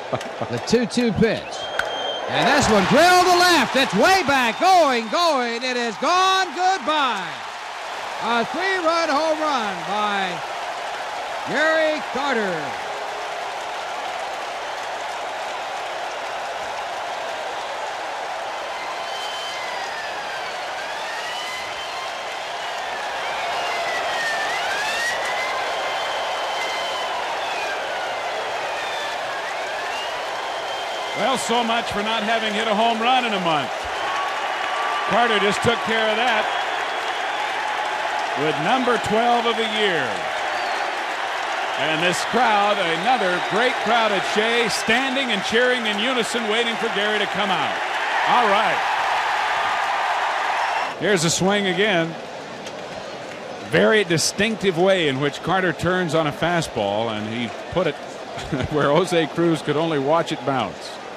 The 2-2 pitch. And this one drilled to left. It's way back. Going. It is gone. Goodbye. A 3-run home run by Gary Carter. Well, so much for not having hit a home run in a month. Carter just took care of that with number 12 of the year. And this crowd, another great crowd at Shea, standing and cheering in unison, waiting for Gary to come out. All right. Here's a swing again. Very distinctive way in which Carter turns on a fastball, and he put it where Jose Cruz could only watch it bounce.